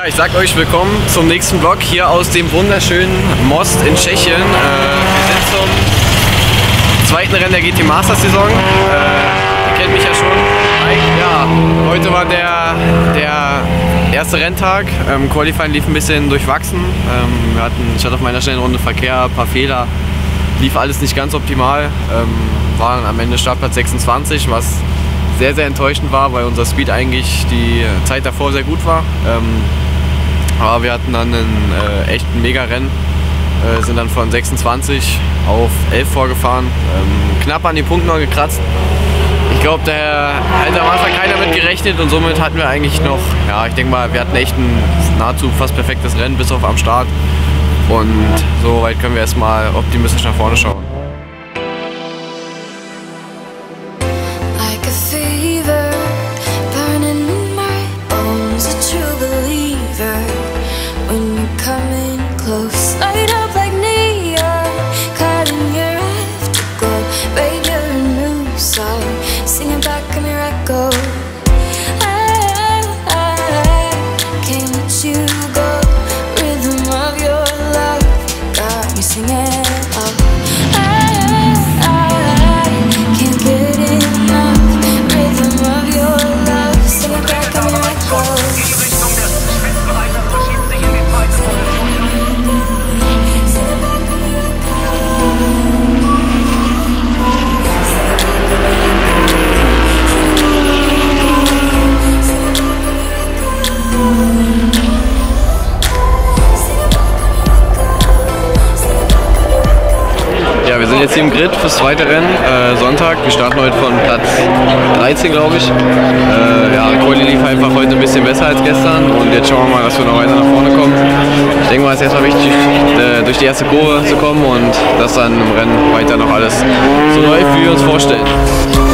Ja, ich sag euch willkommen zum nächsten Vlog hier aus dem wunderschönen Most in Tschechien. Wir sind zum zweiten Rennen der GT Masters Saison. Ihr kennt mich ja schon. Ja, heute war der erste Renntag. Qualifying lief ein bisschen durchwachsen. Ich hatte auf meiner schnellen Runde Verkehr, ein paar Fehler. Lief alles nicht ganz optimal. Waren am Ende Startplatz 26, was sehr, sehr enttäuschend war, weil unser Speed eigentlich die Zeit davor sehr gut war. Aber wir hatten dann einen echten Mega-Rennen, sind dann von 26 auf 11 vorgefahren, knapp an die Punkte noch gekratzt. Ich glaube, da hat am Anfang keiner mit gerechnet und somit hatten wir eigentlich noch, ja, ich denke mal, wir hatten echt ein nahezu fast perfektes Rennen bis auf am Start. Und so weit können wir erstmal optimistisch nach vorne schauen. Ja, wir sind jetzt hier im Grid fürs zweite Rennen, Sonntag. Wir starten heute von Platz 13, glaube ich. Ja, Quali lief einfach heute ein bisschen besser als gestern und jetzt schauen wir mal, dass wir noch weiter nach vorne kommen. Ich denke mal, es ist erstmal wichtig, durch die erste Kurve zu kommen und dass dann im Rennen weiter noch alles so läuft, wie wir uns vorstellen.